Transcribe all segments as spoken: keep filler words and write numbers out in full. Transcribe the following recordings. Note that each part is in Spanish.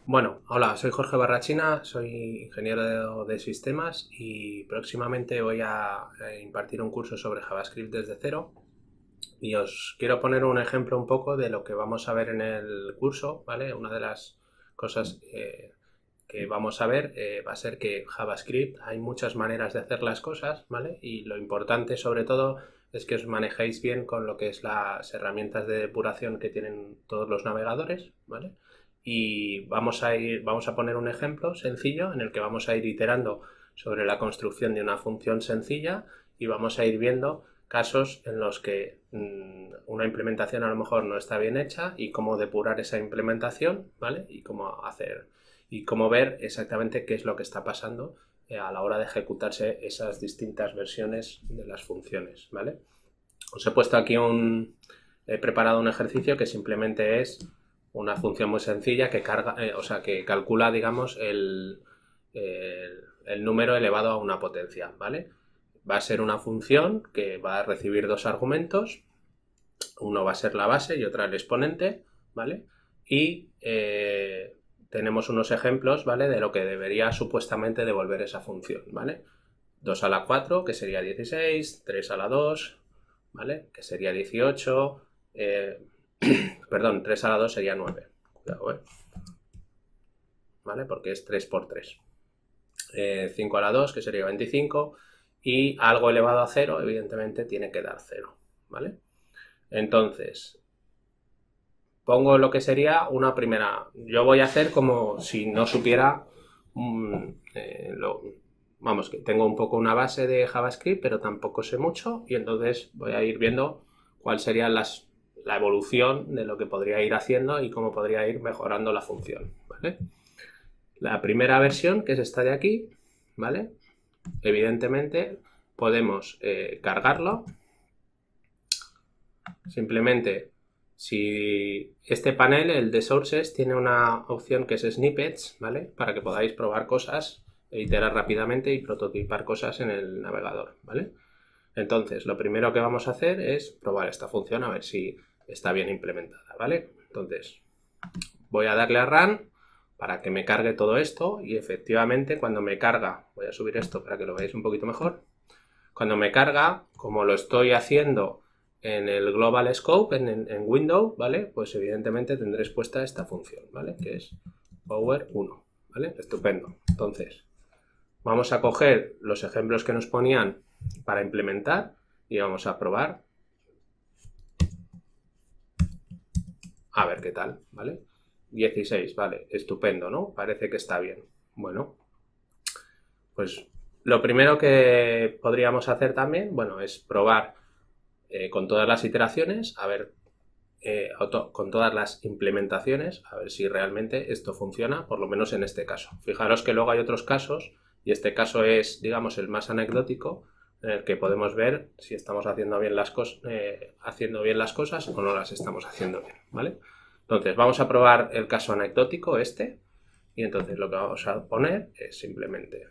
Bueno, hola, soy Jorge Barrachina, soy ingeniero de, de sistemas y próximamente voy a, a impartir un curso sobre JavaScript desde cero y os quiero poner un ejemplo un poco de lo que vamos a ver en el curso, ¿vale? Una de las cosas eh, que vamos a ver eh, va a ser que JavaScript hay muchas maneras de hacer las cosas, ¿vale? Y lo importante sobre todo es que os manejéis bien con lo que es las herramientas de depuración que tienen todos los navegadores, ¿vale? Y vamos a ir, vamos a poner un ejemplo sencillo en el que vamos a ir iterando sobre la construcción de una función sencilla y vamos a ir viendo casos en los que mmm, una implementación a lo mejor no está bien hecha y cómo depurar esa implementación, ¿vale? Y cómo hacer y cómo ver exactamente qué es lo que está pasando eh, a la hora de ejecutarse esas distintas versiones de las funciones, ¿vale? Os he puesto aquí un he preparado un ejercicio que simplemente es una función muy sencilla que carga, eh, o sea, que calcula, digamos, el, el, el número elevado a una potencia, ¿vale? Va a ser una función que va a recibir dos argumentos, uno va a ser la base y otra el exponente, ¿vale? Y eh, tenemos unos ejemplos, ¿vale? De lo que debería supuestamente devolver esa función, ¿vale? dos a la cuatro, que sería dieciséis, tres a la dos, ¿vale? Que sería dieciocho, eh, perdón, tres a la dos sería nueve, cuidado, ¿eh? ¿Vale? Porque es tres por tres. Eh, cinco a la dos, que sería veinticinco, y algo elevado a cero, evidentemente, tiene que dar cero, ¿vale? Entonces, pongo lo que sería una primera. Yo voy a hacer como si no supiera. Um, eh, lo, vamos, que tengo un poco una base de JavaScript, pero tampoco sé mucho. Y entonces voy a ir viendo cuál sería las, la evolución de lo que podría ir haciendo y cómo podría ir mejorando la función, ¿vale? La primera versión, que es esta de aquí, ¿vale? Evidentemente podemos eh, cargarlo. Simplemente, si este panel, el de Sources, tiene una opción que es Snippets, ¿vale? Para que podáis probar cosas, e iterar rápidamente y prototipar cosas en el navegador, ¿vale? Entonces, lo primero que vamos a hacer es probar esta función a ver si está bien implementada, ¿vale? Entonces, voy a darle a Run para que me cargue todo esto y efectivamente cuando me carga, voy a subir esto para que lo veáis un poquito mejor, cuando me carga, como lo estoy haciendo en el Global Scope, en, en, en Windows, ¿vale? Pues evidentemente tendré expuesta esta función, ¿vale? Que es power uno, ¿vale? Estupendo. Entonces, vamos a coger los ejemplos que nos ponían para implementar y vamos a probar a ver qué tal, ¿vale? dieciséis, vale, estupendo, ¿no? Parece que está bien. Bueno, pues lo primero que podríamos hacer también, bueno, es probar eh, con todas las iteraciones, a ver, eh, con todas las implementaciones, a ver si realmente esto funciona, por lo menos en este caso. Fijaros que luego hay otros casos, y este caso es, digamos, el más anecdótico, en el que podemos ver si estamos haciendo bien las, cos eh, haciendo bien las cosas o no las estamos haciendo bien, ¿vale? Entonces, vamos a probar el caso anecdótico, este, y entonces lo que vamos a poner es simplemente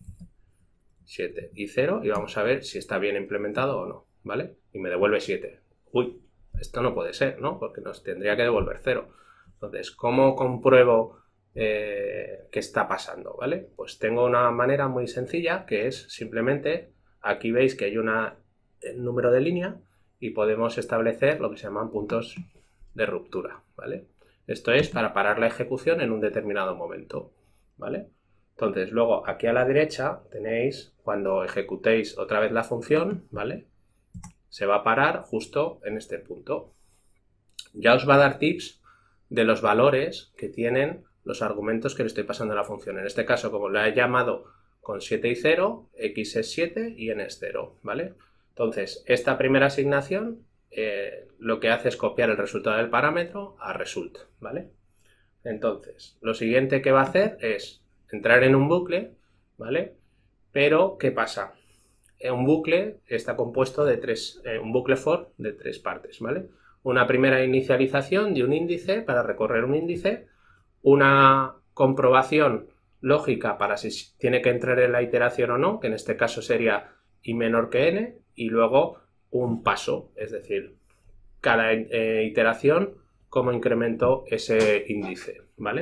siete y cero, y vamos a ver si está bien implementado o no, ¿vale? Y me devuelve siete. Uy, esto no puede ser, ¿no? Porque nos tendría que devolver cero. Entonces, ¿cómo compruebo eh, qué está pasando, ¿vale? Pues tengo una manera muy sencilla que es simplemente, aquí veis que hay una, un número de línea y podemos establecer lo que se llaman puntos de ruptura, ¿vale? Esto es para parar la ejecución en un determinado momento, ¿vale? Entonces, luego aquí a la derecha tenéis, cuando ejecutéis otra vez la función, ¿vale? Se va a parar justo en este punto. Ya os va a dar tips de los valores que tienen los argumentos que le estoy pasando a la función. En este caso, como lo he llamado con siete y cero, x es siete y n es cero, ¿vale? Entonces, esta primera asignación eh, lo que hace es copiar el resultado del parámetro a result, ¿vale? Entonces, lo siguiente que va a hacer es entrar en un bucle, ¿vale? Pero, ¿qué pasa? Un bucle está compuesto de tres, eh, un bucle for de tres partes, ¿vale? Una primera inicialización de un índice para recorrer un índice, una comprobación lógica para si tiene que entrar en la iteración o no, que en este caso sería i menor que n, y luego un paso, es decir, cada eh, iteración cómo incremento ese índice, ¿vale?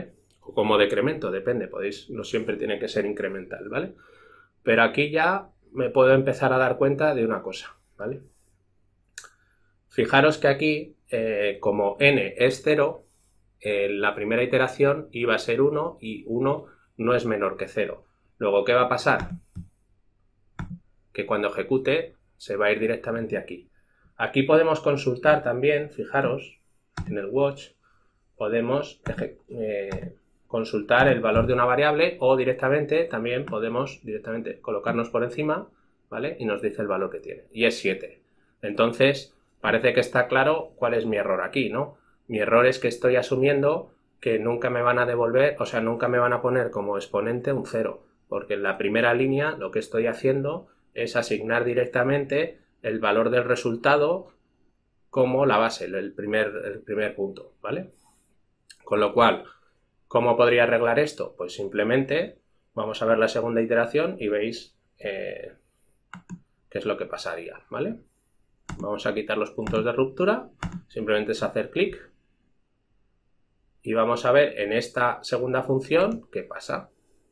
o como decremento, depende, podéis, no siempre tiene que ser incremental, ¿vale? Pero aquí ya me puedo empezar a dar cuenta de una cosa, ¿vale? Fijaros que aquí, eh, como n es cero, eh, la primera iteración iba a ser uno y uno no es menor que cero. Luego, ¿qué va a pasar? Que cuando ejecute se va a ir directamente aquí. Aquí podemos consultar también, fijaros, en el watch, podemos eh, consultar el valor de una variable o directamente también podemos directamente colocarnos por encima, ¿vale? Y nos dice el valor que tiene. Y es siete. Entonces, parece que está claro cuál es mi error aquí, ¿no? Mi error es que estoy asumiendo que nunca me van a devolver, o sea, nunca me van a poner como exponente un cero, porque en la primera línea lo que estoy haciendo es asignar directamente el valor del resultado como la base, el primer, el primer punto, ¿vale? Con lo cual, ¿cómo podría arreglar esto? Pues simplemente vamos a ver la segunda iteración y veis eh, qué es lo que pasaría, ¿vale? Vamos a quitar los puntos de ruptura, simplemente es hacer clic y vamos a ver en esta segunda función qué pasa.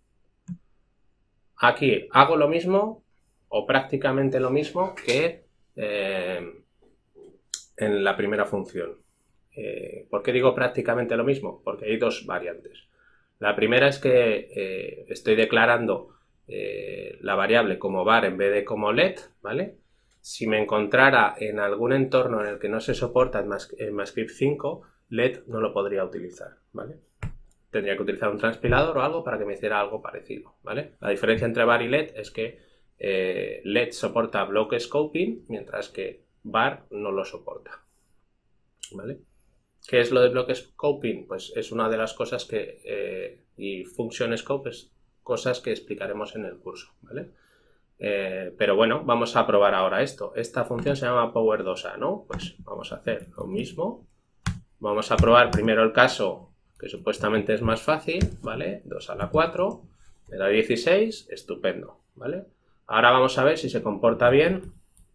Aquí hago lo mismo o prácticamente lo mismo que eh, en la primera función. Eh, ¿Por qué digo prácticamente lo mismo? Porque hay dos variantes. La primera es que eh, estoy declarando eh, la variable como var en vez de como let, ¿vale? Si me encontrara en algún entorno en el que no se soporta en ECMAScript cinco, let no lo podría utilizar, ¿vale? Tendría que utilizar un transpilador o algo para que me hiciera algo parecido, ¿vale? La diferencia entre var y let es que eh, let soporta block scoping, mientras que var no lo soporta, ¿vale? ¿Qué es lo de block scoping? Pues es una de las cosas que, eh, y function scope es cosas que explicaremos en el curso, ¿vale? Eh, pero bueno, vamos a probar ahora esto. Esta función se llama power dos a, ¿no? Pues vamos a hacer lo mismo. Vamos a probar primero el caso que supuestamente es más fácil, ¿vale? dos a la cuatro, me da dieciséis, estupendo, ¿vale? Ahora vamos a ver si se comporta bien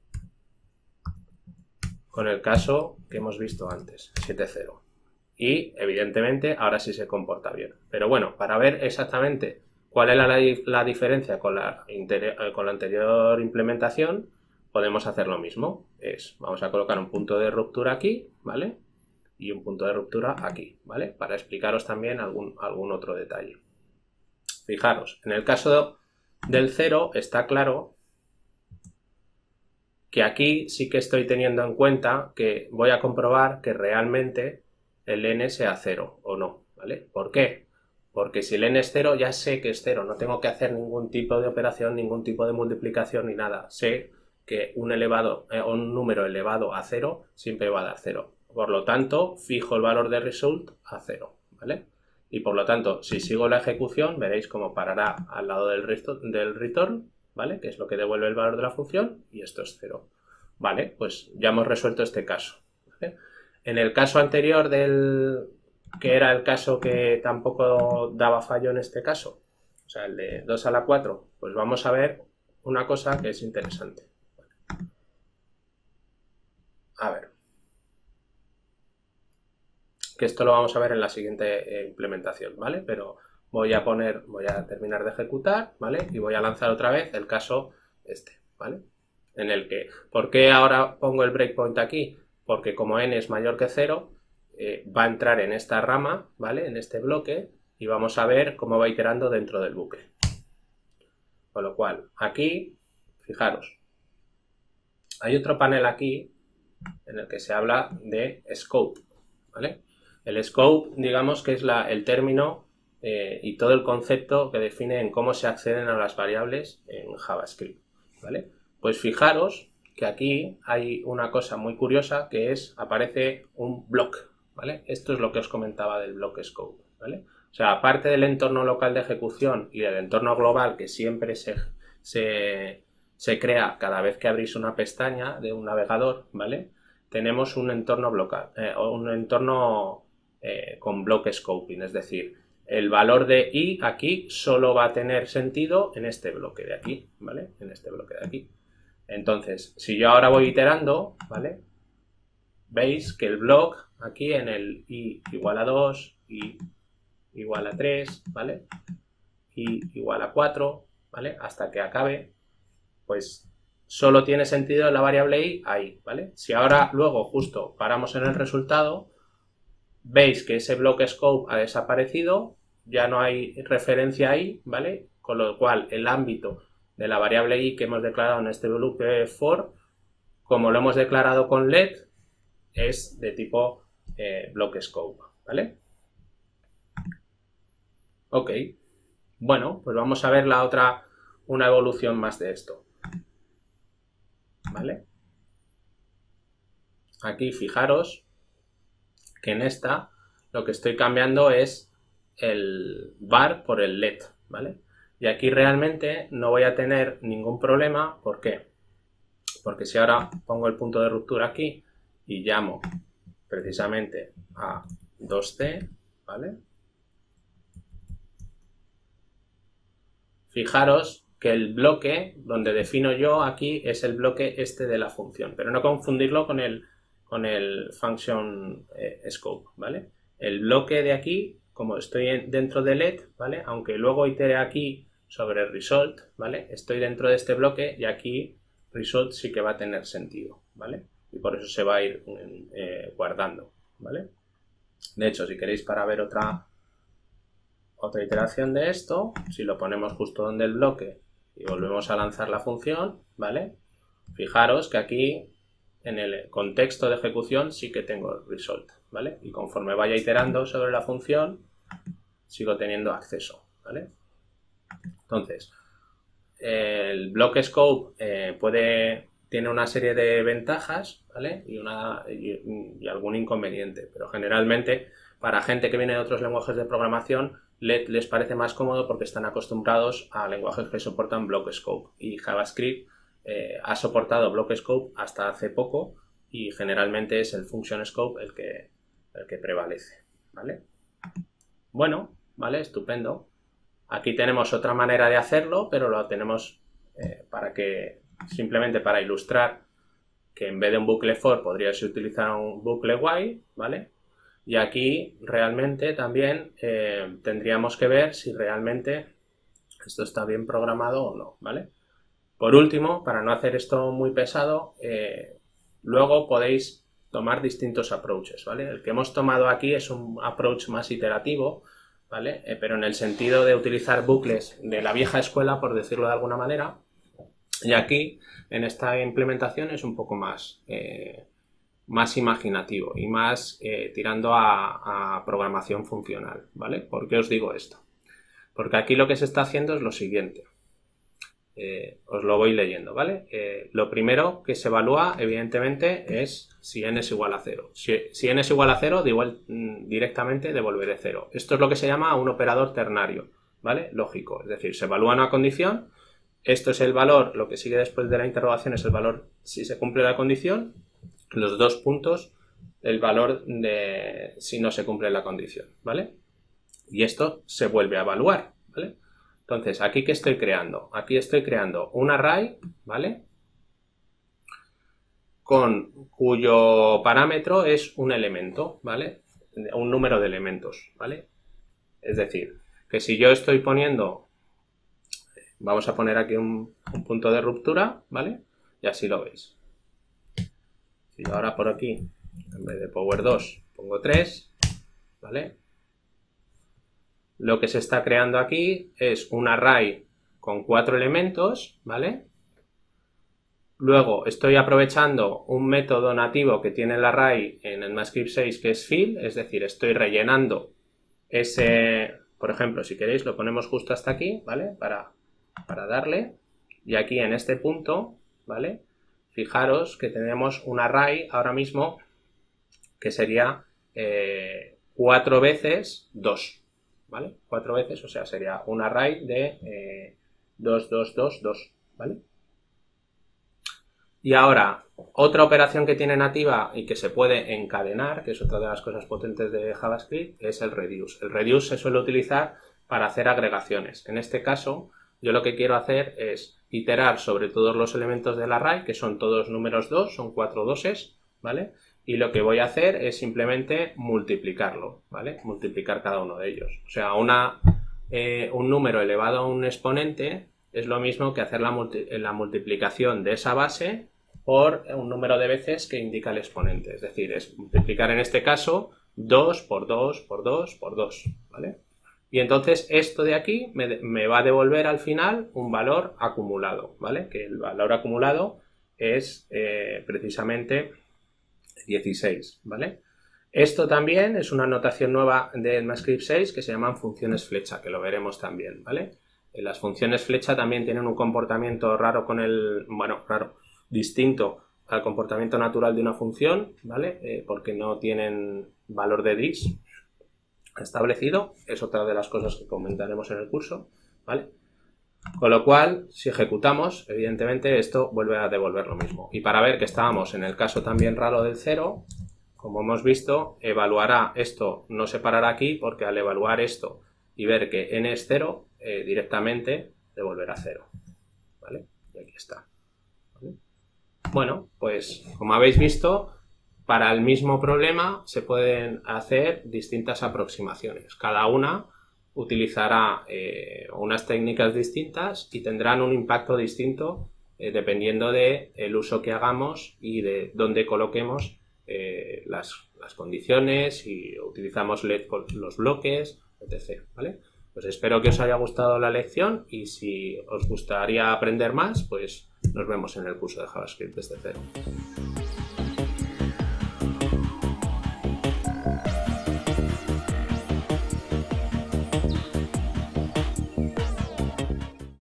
con el caso que hemos visto antes, siete cero. Y, evidentemente, ahora sí se comporta bien. Pero bueno, para ver exactamente cuál es la, la diferencia con la, con la anterior implementación, podemos hacer lo mismo. Es, vamos a colocar un punto de ruptura aquí, ¿vale? Y un punto de ruptura aquí, ¿vale? Para explicaros también algún, algún otro detalle. Fijaros, en el caso del cero está claro que aquí sí que estoy teniendo en cuenta que voy a comprobar que realmente el n sea cero o no, ¿vale? ¿Por qué? Porque si el n es cero, ya sé que es cero, no tengo que hacer ningún tipo de operación, ningún tipo de multiplicación ni nada. Sé que un, elevado, eh, un número elevado a cero siempre va a dar cero. Por lo tanto, fijo el valor de result a cero, ¿vale? Y por lo tanto, si sigo la ejecución, veréis cómo parará al lado del, del return, ¿vale? Que es lo que devuelve el valor de la función, y esto es cero. Vale, pues ya hemos resuelto este caso, ¿vale? En el caso anterior del que era el caso que tampoco daba fallo en este caso, o sea, el de dos a la cuatro, pues vamos a ver una cosa que es interesante. A ver. Que esto lo vamos a ver en la siguiente implementación, ¿vale? Pero voy a poner, voy a terminar de ejecutar, ¿vale? Y voy a lanzar otra vez el caso este, ¿vale? En el que, ¿por qué ahora pongo el breakpoint aquí? Porque como n es mayor que cero, eh, va a entrar en esta rama, ¿vale? En este bloque, y vamos a ver cómo va iterando dentro del bucle. Con lo cual, aquí, fijaros, hay otro panel aquí en el que se habla de scope, ¿vale? El scope, digamos que es la, el término eh, y todo el concepto que define en cómo se acceden a las variables en JavaScript, ¿vale? Pues fijaros que aquí hay una cosa muy curiosa que es, aparece un block, ¿vale? Esto es lo que os comentaba del block scope, ¿vale? O sea, aparte del entorno local de ejecución y del entorno global que siempre se, se, se crea cada vez que abrís una pestaña de un navegador, ¿vale? Tenemos un entorno local, eh, un entorno eh, con block scoping, es decir, el valor de i aquí solo va a tener sentido en este bloque de aquí, ¿vale? En este bloque de aquí. Entonces, si yo ahora voy iterando, ¿vale? Veis que el block aquí en el i igual a dos, i igual a tres, ¿vale? Y igual a cuatro, ¿vale? Hasta que acabe, pues solo tiene sentido la variable i ahí, ¿vale? Si ahora luego justo paramos en el resultado, veis que ese bloque scope ha desaparecido, ya no hay referencia ahí, ¿vale? Con lo cual el ámbito de la variable i que hemos declarado en este bloque for, como lo hemos declarado con let, es de tipo eh, bloque scope, ¿vale? Ok, bueno, pues vamos a ver la otra, una evolución más de esto, ¿vale? Aquí fijaros que en esta lo que estoy cambiando es el var por el let, ¿vale? Y aquí realmente no voy a tener ningún problema. ¿Por qué? Porque si ahora pongo el punto de ruptura aquí y llamo precisamente a dos c, ¿vale? Fijaros que el bloque donde defino yo aquí es el bloque este de la función, pero no confundirlo con el, con el function eh, scope, ¿vale? El bloque de aquí, como estoy en, dentro de let, ¿vale? Aunque luego itere aquí sobre result, ¿vale? Estoy dentro de este bloque y aquí result sí que va a tener sentido, ¿vale? Y por eso se va a ir eh, guardando, ¿vale? De hecho, si queréis para ver otra, otra iteración de esto, si lo ponemos justo donde el bloque y volvemos a lanzar la función, ¿vale? Fijaros que aquí en el contexto de ejecución sí que tengo result, ¿vale? Y conforme vaya iterando sobre la función, sigo teniendo acceso, ¿vale? Entonces, el bloque scope eh, puede, tiene una serie de ventajas, ¿vale? Y, una, y, y algún inconveniente, pero generalmente para gente que viene de otros lenguajes de programación, let les parece más cómodo porque están acostumbrados a lenguajes que soportan block scope, y JavaScript eh, ha soportado block scope hasta hace poco y generalmente es el function scope el que, el que prevalece, ¿vale? Bueno, vale, estupendo. Aquí tenemos otra manera de hacerlo, pero lo tenemos eh, para que, simplemente para ilustrar que en vez de un bucle for podrías utilizar un bucle while, ¿vale? Y aquí realmente también eh, tendríamos que ver si realmente esto está bien programado o no, ¿vale? Por último, para no hacer esto muy pesado, eh, luego podéis tomar distintos approaches, ¿vale? El que hemos tomado aquí es un approach más iterativo, ¿vale? Eh, pero en el sentido de utilizar bucles de la vieja escuela, por decirlo de alguna manera, y aquí en esta implementación es un poco más... Eh, más imaginativo y más eh, tirando a, a programación funcional, ¿vale? ¿Por qué os digo esto? Porque aquí lo que se está haciendo es lo siguiente. Eh, os lo voy leyendo, ¿vale? Eh, lo primero que se evalúa, evidentemente, es si n es igual a cero. Si, si n es igual a cero, de igual, directamente devolveré cero. Esto es lo que se llama un operador ternario, ¿vale? Lógico, es decir, se evalúa una condición, esto es el valor, lo que sigue después de la interrogación es el valor si se cumple la condición, los dos puntos, el valor de si no se cumple la condición, ¿vale? Y esto se vuelve a evaluar, ¿vale? Entonces, ¿aquí qué estoy creando? Aquí estoy creando un array, ¿vale? Con cuyo parámetro es un elemento, ¿vale? Un número de elementos, ¿vale? Es decir, que si yo estoy poniendo, vamos a poner aquí un, un punto de ruptura, ¿vale? Y así lo veis. Si yo ahora por aquí, en vez de power dos, pongo tres, ¿vale? Lo que se está creando aquí es un array con cuatro elementos, ¿vale? Luego estoy aprovechando un método nativo que tiene el array en el ECMAScript seis, que es fill, es decir, estoy rellenando ese, por ejemplo, si queréis lo ponemos justo hasta aquí, ¿vale? Para, para darle, y aquí en este punto, ¿vale? Fijaros que tenemos un array ahora mismo que sería eh, cuatro veces dos, ¿vale? cuatro veces, o sea, sería un array de eh, dos, dos, dos, dos, ¿vale? Y ahora, otra operación que tiene nativa y que se puede encadenar, que es otra de las cosas potentes de JavaScript, es el reduce. El reduce se suele utilizar para hacer agregaciones. En este caso, yo lo que quiero hacer es iterar sobre todos los elementos del array, que son todos números dos, son cuatro doses, ¿vale? y lo que voy a hacer es simplemente multiplicarlo, ¿vale? Multiplicar cada uno de ellos. O sea, una, eh, un número elevado a un exponente es lo mismo que hacer la, multi la multiplicación de esa base por un número de veces que indica el exponente. Es decir, es multiplicar en este caso dos por dos por dos por dos, ¿vale? Y entonces esto de aquí me, me va a devolver al final un valor acumulado, ¿vale? Que el valor acumulado es eh, precisamente dieciséis, ¿vale? Esto también es una notación nueva de ECMAScript seis que se llaman funciones flecha, que lo veremos también, ¿vale? Las funciones flecha también tienen un comportamiento raro con el... bueno, raro, distinto al comportamiento natural de una función, ¿vale? Eh, porque no tienen valor de dis establecido, es otra de las cosas que comentaremos en el curso, ¿vale? Con lo cual, si ejecutamos, evidentemente esto vuelve a devolver lo mismo. Y para ver que estábamos en el caso también raro del cero, como hemos visto, evaluará esto, no se parará aquí, porque al evaluar esto y ver que n es cero, eh, directamente devolverá cero, ¿vale? Y aquí está, ¿vale? Bueno, pues como habéis visto, para el mismo problema se pueden hacer distintas aproximaciones. Cada una utilizará eh, unas técnicas distintas y tendrán un impacto distinto eh, dependiendo del uso que hagamos y de dónde coloquemos eh, las, las condiciones, si utilizamos L E D con los bloques, etcétera, ¿vale? Pues espero que os haya gustado la lección y si os gustaría aprender más, pues nos vemos en el curso de JavaScript desde cero.